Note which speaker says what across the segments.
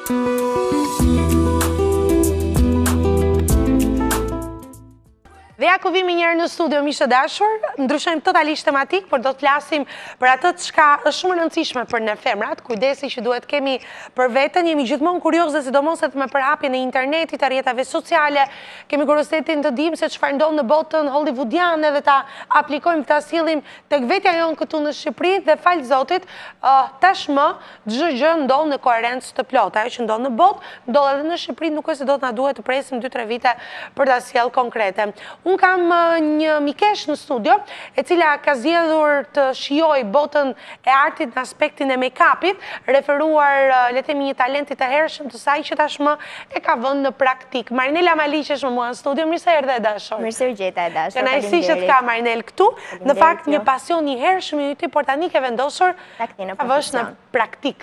Speaker 1: Dhe ja ku vimi njerë në studio, mishë dashur, ndryshojmë totalisht tematik, por do të flasim për atë çka është shumë rëndësishme për ne femrat, kujdesi që duhet kemi për veten, jemi gjithmonë kurioze, sidomos me përhapjen e internetit, rrjetave sociale, kemi kuriozitetin të dimë se çfarë ndodh në botën hollywoodiane dhe ta aplikojmë, ta sillim tek vetja jonë këtu në Shqipëri dhe fal Zotit, tashmë çdo gjë ndodh në koherencë të plotë. Ajo që ndodh në botë, ndodh edhe në Shqipëri, nuk është se do të na duhet të presim 2-3 vite për ta sjellë konkrete. Unë kam një mikesh në studio, e cila ka zgjedhur të shijojë botën e artit në aspektin e make-upit, referuar le të themi një talenti të hershëm të saj që tashmë e ka vënë në praktik. Marinela Maliqi është me mua në studio, mirë se erdhe e dashur.
Speaker 2: Mirë se u gjeta e dashur.
Speaker 1: Kënaqësi që të ka Marinel këtu. Në fakt një pasion i hershëm i yt, por tani ke vendosur ta vësh në praktik.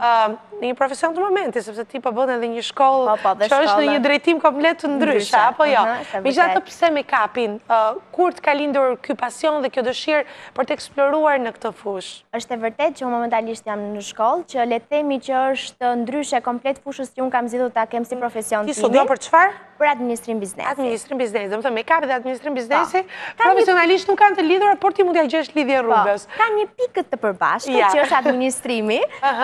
Speaker 1: Në një profesion të momenti, sepse ti po bën edhe një shkollë që është në një drejtim komplet të ndryshe, apo jo? Megjithatë, pse make-upin? Kur të ka lindur ky pasion dhe kjo dëshirë për të eksploruar në këtë fushë?
Speaker 2: Është e vërtetë që unë momentalisht jam në shkollë, që le të themi që është ndryshe komplet fushës që unë kam zgjedhur ta kem si profesion tim.
Speaker 1: Ti studio për çfarë?
Speaker 2: Për administrim biznesi.
Speaker 1: Administrim biznesi, do të thënë make-up dhe administrim biznesi, profesionalisht nuk kanë të lidhura, por ti mund t'ia gjesh lidhje rrugës.
Speaker 2: Ka një pikë të përbashkët që është administrimi,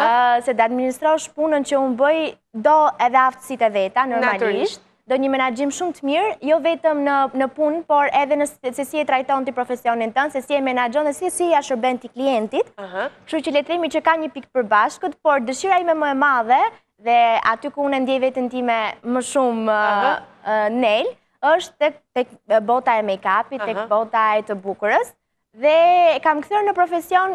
Speaker 2: se të administrosh punën që unë bëj do edhe aftësitë e veta normalisht. Do një menaxhim shumë të mirë, jo vetëm në punë, por edhe në se si e trajton ti profesionin tënd, se si e menaxhon dhe si ja shërben ti klientit. Kështu që le të themi që ka një pikë përbashkët, por dëshira ime më e madhe dhe aty ku unë ndjej veten time më shumë nel, është tek bota e make-upit, tek bota e të bukurës. Dhe kam kthyer në profesion,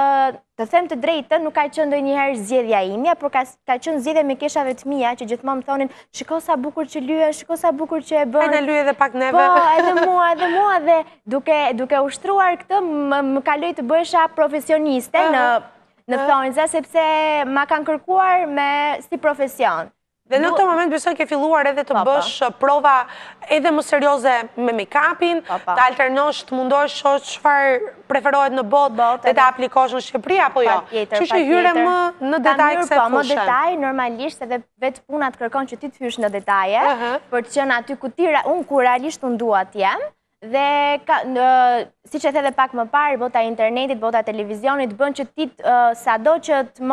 Speaker 2: të them të drejtën, nuk ka qenë ndonjëherë zgjedhja ime, por ka qenë zgjedhje me keshave të mia që gjithmonë më thonin, shiko sa bukur që lyen, shiko sa bukur që e bën.
Speaker 1: Hajde lyej edhe pak neve.
Speaker 2: Po, edhe mua dhe duke ushtruar këtë, më kaloi të bëhesha profesioniste në thonjza, sepse ma kanë kërkuar si profesion.
Speaker 1: Dhe në këtë moment besoj ke filluar edhe të bësh prova edhe më serioze me make-upin, të alternosh, të mundosh çfarë preferohet në botë dhe të aplikosh në Shqipëri apo jo? Kështu që hyre më në detaj kësaj fushë.
Speaker 2: Më detaj, normalisht edhe vetë puna të kërkon që ti të hysh në detaje, për të qenë aty ku unë ku realisht unë dua të jem. Dhe, si që the dhe pak më parë, bota internetit, bota televizionit, bën që ti sado që të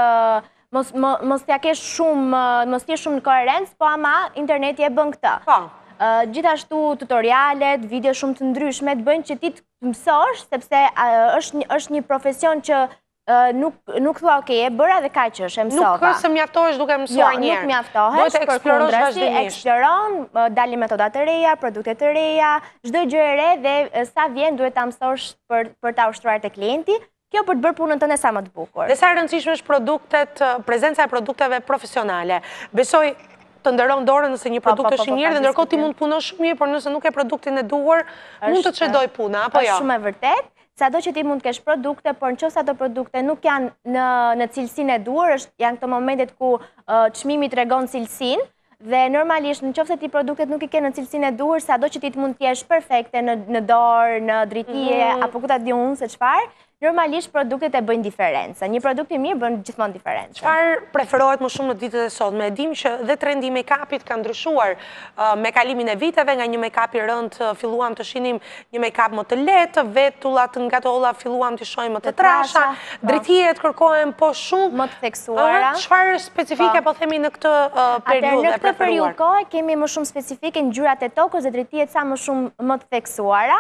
Speaker 2: mos t'ja kesh shumë, mos t'jesh shumë në koherencë, po ama interneti e bën këtë. Gjithashtu tutorialet, video shumë të ndryshme, të bëjnë që ti të mësosh, sepse është një profesion që nuk thua, okej, e bëra dhe kaq është, e mësova.
Speaker 1: Nuk se mjaftohesh duke mësuar njerë.
Speaker 2: Nuk mjaftohesh, për kundrazi, eksploron, dalin metoda të reja, produkte të reja, çdo gjë e re dhe sa vjen duhet ta mësosh për ta ushtruar te klienti. Kjo për të bërë punën tënde sa më të bukur.
Speaker 1: Dhe sa rëndësishme është prezenca e produkteve profesionale. Besoj të nderon dorën nëse një produkt është i mirë dhe ndërkohë ti mund të punosh shumë mirë, por nëse nuk e produktin e duhur, mund të çedoj puna, apo jo?
Speaker 2: Është shumë e vërtetë. Sado që ti mund të kesh produkte, por nëse ato produkte nuk janë në cilësinë e duhur, janë këto momentet ku çmimi tregon cilësinë. Dhe normalisht, në qoftë se ti produktet nuk i ke në cilësinë e duhur, sado që ti të mund të jesh perfekte në dorë, në dritije, apo ku ta di unë se çfarë, normalisht produktet e bëjnë diferencë. Një produkt i mirë bën gjithmonë diferencë.
Speaker 1: Çfarë preferohet më shumë në ditët e sotme? E dim që dhe trendi i make-upit ka ndryshuar me kalimin e viteve, nga një make-up i rëndë filluam të shihnim një make-up më të lehtë, vetullat nga tolla filluam të shohim më të trasha, dritijet kërkohen po shumë
Speaker 2: më të theksuara.
Speaker 1: Çfarë specifike po themi në këtë periudhë?
Speaker 2: Në këtë periudhë kohë kemi më shumë specifike ngjyrat e tokës dhe dritijet sa më shumë më të theksuara.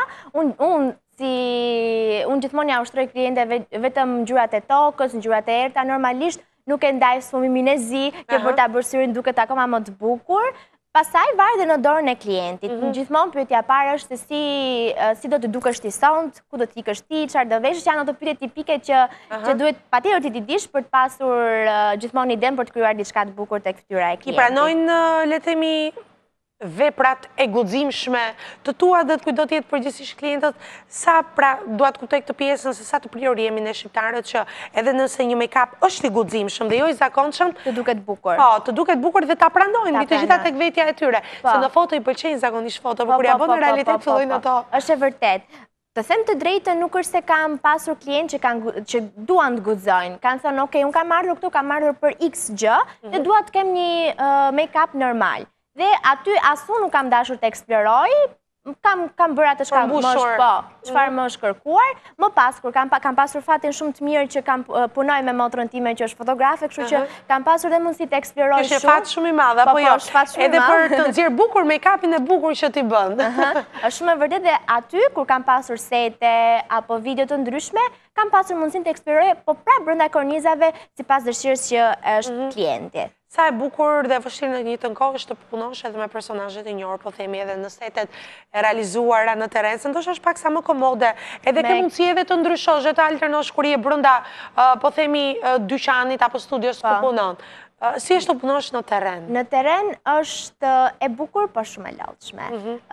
Speaker 2: Unë gjithmonë ja ushtroj klientëve vetëm ngjyrat e tokës, ngjyrat e errta, normalisht nuk e ndaj sfumimin e zi, që për ta bërë syrin duket akoma më të bukur. Pastaj varet në dorën e klientit. Gjithmonë pyetja e parë është se si do të dukesh ti sonte, ku do të ikësh ti, çfarë do veshësh, janë ato pyetje tipike që duhet patjetër ti dish për të pasur gjithmonë iden për të krijuar diçka të bukur tek fytyra e klientit.
Speaker 1: I pranojnë, le të themi, veprat e guximshme të tua dhe të kujt do të jetë përgjithsisht klientët, sa pra dua të kuptoj këtë pjesën se sa të prirur jemi ne shqiptarët që edhe nëse një make-up është i guximshëm dhe jo i zakonshëm,
Speaker 2: të duket bukur.
Speaker 1: Po, të duket bukur dhe ta pranojnë mbi të gjitha tek vetja e tyre. Se në foto i pëlqejnë zakonisht foto, por kur ja bën në realitet fillojnë ato.
Speaker 2: Është e vërtetë. Të them të drejtën, nuk është se kam pasur klient që duan të guxojnë. Kanë thënë, ok, unë kam ardhur këtu, kam ardhur për X gjë, dhe dua të kem një make-up normal. Dhe aty asu nuk kam dashur të eksploroj, kam bërë atë çfarë më është kërkuar. Më pas, kur kam pasur fatin shumë të mirë që kam punoj me motrën time që është fotografe, kështu që kam pasur dhe mundësi të eksploroj shumë.
Speaker 1: Është fat shumë i madh, apo jo? Edhe për të nxjerrë bukur make-upin e bukur që ti bën.
Speaker 2: Është shumë e vërtetë dhe aty kur kam pasur sete apo video të ndryshme, kam pasur mundësinë të eksploroj, po pra brenda kornizave sipas dëshirës që është klienti.
Speaker 1: Sa e bukur dhe vështirë në një të kohë është të punosh edhe me personazhet e njohur, po themi edhe në setet e realizuara në terren, se ndoshta është pak sa më komode, edhe ke mundësi edhe të ndryshosh, të alternosh kur je brenda, po themi, dyqanit apo studios ku punon. Si është të punosh në terren?
Speaker 2: Në terren është e bukur, po shumë e lodhshme.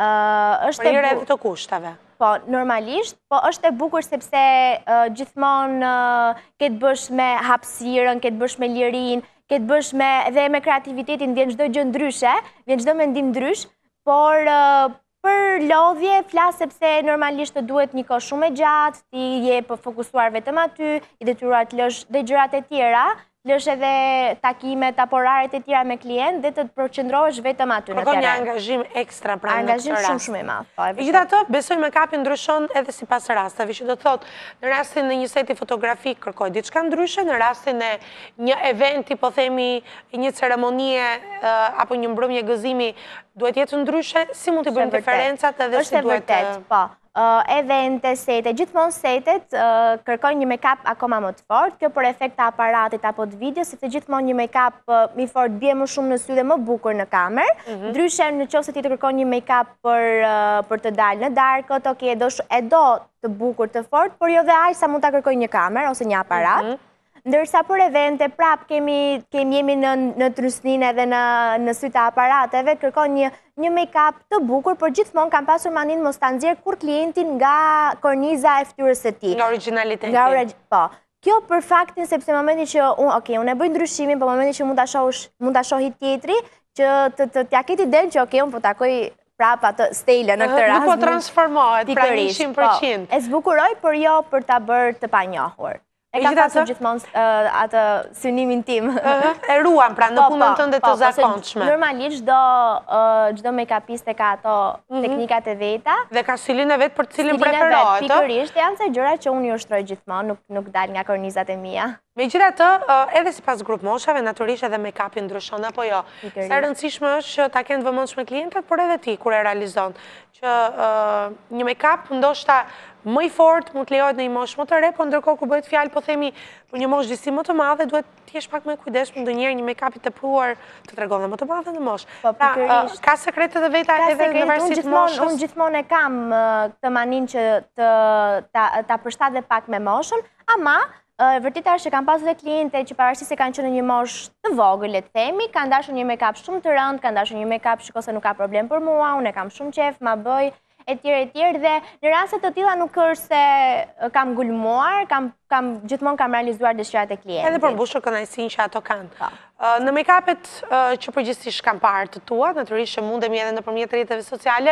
Speaker 1: Për hir edhe të kushtave.
Speaker 2: Po, normalisht, po është e bukur sepse gjithmonë ke të bësh me hapësirën, ke të bësh me lirinë, ke të bësh dhe me kreativitetin, vjen çdo gjë ndryshe, vjen çdo mendim ndrysh, por për lodhje flas sepse normalisht të duhet një kohë shumë e gjatë, ti je fokusuar vetëm aty, i detyruar të lësh dhe gjërat e tjera, lësh edhe takimet apo oraret e tjera me klient dhe të përqendrohesh vetëm aty në terren.
Speaker 1: Kërkon një angazhim ekstra pranë në këtë rast.
Speaker 2: Angazhim shumë i madh.
Speaker 1: Megjithatë, besoj make-upi ndryshon edhe sipas rasteve, që do thotë, në rastin e një seti fotografik kërkoj diçka ndryshe, në rastin e një eventi, po themi, një ceremonie apo një mbrëmje gëzimi duhet jetë ndryshe, si mund të bëjmë diferencat edhe si duhet
Speaker 2: të... evente, sete, gjithmonë setet kërkojnë një make-up akoma më të fort, kjo për efekt të aparatit apo të video, sepse gjithmonë një make-up më fort bie më shumë në sy dhe më bukur në kamer, ndryshe në qoftë se ti të kërkon një make-up për të dalë në darkët, ok, e do të bukur të fort, por jo dhe aq sa mund ta kërkoj një kamer ose një aparat. Ndërsa për evente, prap jemi në trysninë edhe në sy të aparateve, kërkon një make-up të bukur, por gjithmonë kam pasur maninë mos ta nxjerr kur klientin nga korniza e fytyrës së tij.
Speaker 1: Nga origjinaliteti.
Speaker 2: Po. Kjo për faktin sepse momentin që unë e bëj ndryshimin, por momentin që mund ta shohi tjetri, që t'ja ketë idenë që unë po takoj prap atë stele në këtë rast.
Speaker 1: Nuk po transformohet, pra 100%.
Speaker 2: E zbukuroj, por jo për ta bërë të panjohur. E kam pasur gjithmonë atë synimin tim.
Speaker 1: E ruan, pra, në punën tënde të zakonshme.
Speaker 2: Normalisht, çdo make-upiste ka ato teknikat e veta.
Speaker 1: Dhe ka stilin e vetë për cilin preferohet.
Speaker 2: Pikërisht, janë se gjëra që unë ju ushtroj gjithmonë, nuk dal nga kornizat e mia.
Speaker 1: Megjithatë, edhe sipas grup moshave, natyrisht edhe make-upi ndryshon apo jo. Sa e rëndësishme është që ta kenë vëmendshme klientët, por edhe ti kur e realizon, që një make-up ndoshta më i fort mund të lejohet në një moshë më të re, por ndërkohë kur bëhet fjalë, po themi, për një moshë disi më të madhe, duhet të jesh pak më e kujdesshëm, ndonjëherë një make-up i tepruar të tregon dhe më të madhe në moshë.
Speaker 2: Pra,
Speaker 1: ka sekretet e veta edhe në varësi të moshës?
Speaker 2: Unë gjithmonë e kam këtë maninë që ta përshtat dhe pak me moshën, ama vërteta është që kam pasur dhe kliente që pavarësisht se kanë qenë në një moshë të vogël, le të themi, kanë dashur një make-up shumë të rëndë, kanë dashur një make-up shiko se nuk ka problem për mua, unë e kam shumë qejf, ma bëj etj, dhe në raste të tilla nuk është se kam gulmuar, gjithmonë kam realizuar dëshirat e klientit.
Speaker 1: Edhe për mbushur kënaqësinë që ato kanë. Në make-upet që përgjithsisht kam parë të tua, natyrisht që mundemi edhe nëpërmjet rrjeteve sociale,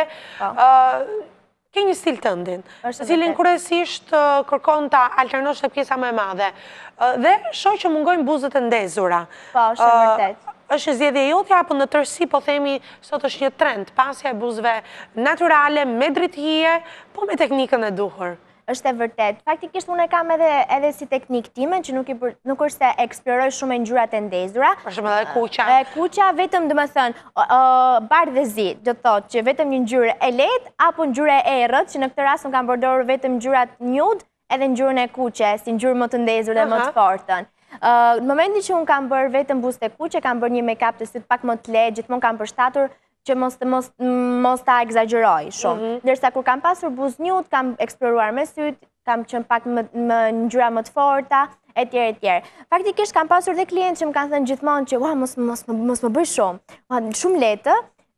Speaker 1: ke një stil tëndin, cilin kryesisht kërkon ta alternosh te pjesa më e madhe. Dhe shoh që mungojnë buzët e ndezura.
Speaker 2: Po, është vërtet.
Speaker 1: Është zgjedhje jote apo në tërësi, po themi, sot është një trend, pasja e buzëve natyrale, me drithije, po me teknikën e duhur?
Speaker 2: Është e vërtet. Faktikisht unë e kam edhe si teknik time, që nuk është se eksploroj shumë ngjyrat e ndezura.
Speaker 1: Për shembull edhe kuqa.
Speaker 2: Kuqa vetëm, domethënë, bardhë dhe zi, do të thotë që vetëm një ngjyrë e lehtë apo ngjyrë e errët, që në këtë rast unë kam përdorur vetëm ngjyrat nude edhe ngjyrën e kuqes, si ngjyrë më të ndezur dhe më të fortën. Në momentin që unë kam bërë vetëm buzë të kuqe, kam bërë një make-up të sytë pak më të lehtë, gjithmonë kam përshtatur që mos ta egzagjeroj shumë. Ndërsa kur kam pasur buzë nude, kam eksploruar me sytë, kam qenë pak më ngjyra më të forta, etj. Faktikisht kam pasur dhe klientë që më kanë thënë gjithmonë që mos më bëj shumë lehtë.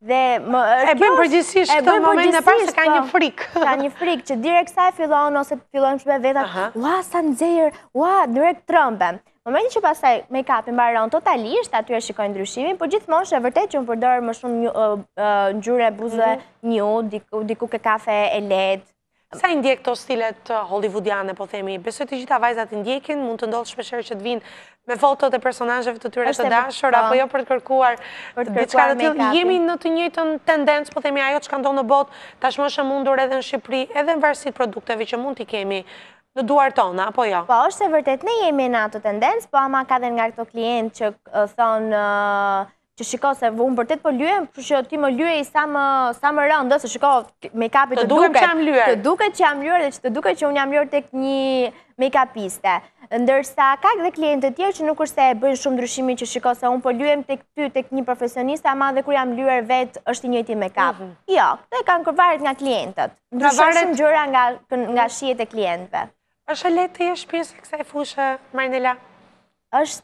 Speaker 1: E bëjmë përgjithsisht këtë moment e parë se ka një frikë.
Speaker 2: Ka një frikë që direkt sa e fillon ose fillojmë shumë vetat, sa nxehër, direkt trëmbem. Momentin që pastaj make-upi mbaron totalisht, aty e shikoj ndryshimin, por gjithmonë është e vërtetë që unë përdor më shumë ngjyrë buzë nude, diku ke kafe e lehtë.
Speaker 1: Sa i ndjek këto stilet hollywoodiane, po themi, besoj të gjitha vajzat i ndjekin, mund të ndodhë shpeshherë që të vinë me fotot e personazheve të tyre të dashur, apo jo për të kërkuar diçka të tillë. Jemi në të njëjtën tendencë, po themi, ajo që ndodh në botë, tashmë është e mundur edhe në Shqipëri, edhe në varësi të produkteve që mund t'i kemi në duar tona, apo jo?
Speaker 2: Po, është e vërtet, ne jemi në ato tendencë, po ama ka dhe nga këto klientë që thonë që shiko se unë vërtet po lyem, që ti më lyej sa më rëndë, se shiko make-upi të duket që jam lyer dhe që të duket që unë jam lyer tek një make-upiste. Ndërsa ka dhe klientë të tjerë që nuk është se bëjnë shumë ndryshimi që shiko se unë po lyem tek ty, tek një profesionist, ama dhe kur jam lyer vetë është i njëjti make-up. Jo, këto kanë kërvaret nga klientët. Ndryshon shumë gjëra nga shijet e klientëve.
Speaker 1: Është e lehtë të jesh pjesë e kësaj fushë, Marinela?
Speaker 2: Është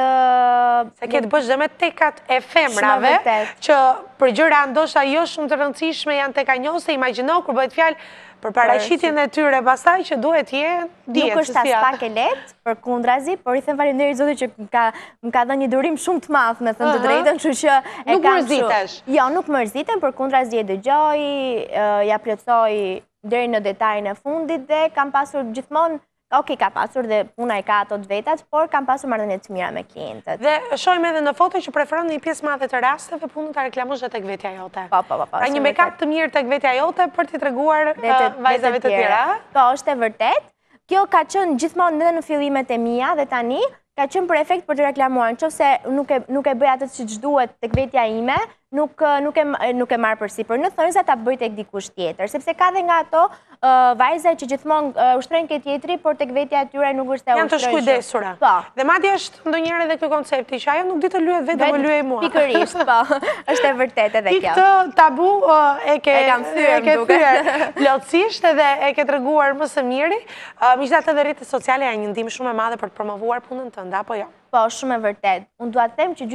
Speaker 1: se ke të bësh dhe me tekat e femrave, që për gjëra ndoshta jo shumë të rëndësishme janë teka njohëse, imagjino kur bëhet fjalë për paraqitjen e tyre pastaj që duhet jenë diet.
Speaker 2: Nuk është as pak e lehtë, përkundrazi, por i them faleminderit Zotit që më ka dhënë një durim shumë të madh, me thënë të drejtën, kështu që e kam.
Speaker 1: Nuk mërzitesh.
Speaker 2: Jo, nuk mërziten, përkundrazi e dëgjoj, ja plotësoj deri në detajin e fundit dhe kam pasur gjithmonë ka pasur dhe puna e ka ato të vetat, por kam pasur marrëdhënie të mira me klientët.
Speaker 1: Dhe shohim edhe në foto që preferon një pjesë madhe të rasteve punën ta reklamosh edhe tek vetja jote.
Speaker 2: Po.
Speaker 1: Pra një make-up të mirë tek vetja jote për t'i treguar vajzave të tjera.
Speaker 2: Po, është e vërtet. Kjo ka qenë gjithmonë edhe në fillimet e mia dhe tani ka qenë për efekt për të reklamuar. Nëse nuk e bëj atë siç duhet tek vetja ime, nuk e marr përsipër. Në thënësa ta bëj tek dikush tjetër, sepse ka dhe nga ato vajza që gjithmonë ushtrojnë ke tjetri, por tek vetja e tyre nuk është e ushtrojnë.
Speaker 1: Janë të shkujdesura.
Speaker 2: Po.
Speaker 1: Dhe madje është ndonjëherë edhe ky koncepti që ajo nuk di të lyhet vetë, më lyej mua.
Speaker 2: Pikërisht, po. Është e vërtetë edhe kjo.
Speaker 1: Këtë tabu e kam
Speaker 2: thyer
Speaker 1: plotësisht edhe e ke treguar më së miri. Megjithatë edhe rrjetet sociale janë një ndihmë shumë e madhe për të promovuar punën tënde, apo jo?
Speaker 2: Po, shumë e vërtetë. Unë dua të them që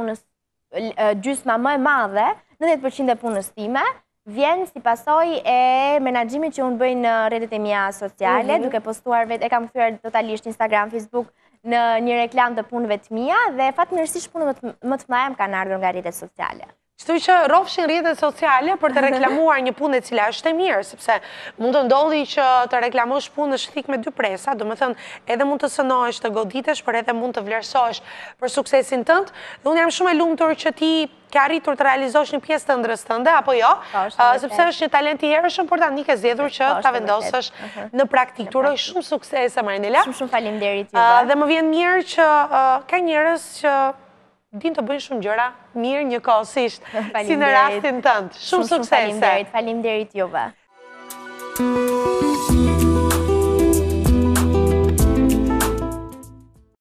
Speaker 2: gjysma më e madhe, 90% e punës time, vjen si pasojë e menaxhimit që unë bëj në rrjetet e mia sociale, duke postuar vetë, e kam kthyer totalisht Instagram, Facebook në një reklam të punëve të mia dhe fatmirësisht punët më të mëdha më kanë ardhur nga rrjetet sociale.
Speaker 1: Kështu që rrofshin rrjetet sociale për të reklamuar një punë e cila është e mirë, sepse mund të ndodhi që të reklamosh punë në shtik me dy presa, domethënë edhe mund të sënohesh, të goditesh, por edhe mund të vlerësohesh për suksesin tënd. Dhe unë jam shumë e lumtur që ti ke arritur të realizosh një pjesë të ëndrrës tënde, apo jo? Sepse është një talent i hershëm, por tani ke zgjedhur që ta vendosësh në praktikë. Uroj shumë suksese, Marinela.
Speaker 2: Shumë faleminderit juve.
Speaker 1: Dhe më vjen mirë që ka njerëz që din të bëjnë shumë gjëra mirë njëkohësisht, si në rastin tënd. Shumë suksese.
Speaker 2: Faleminderit juve.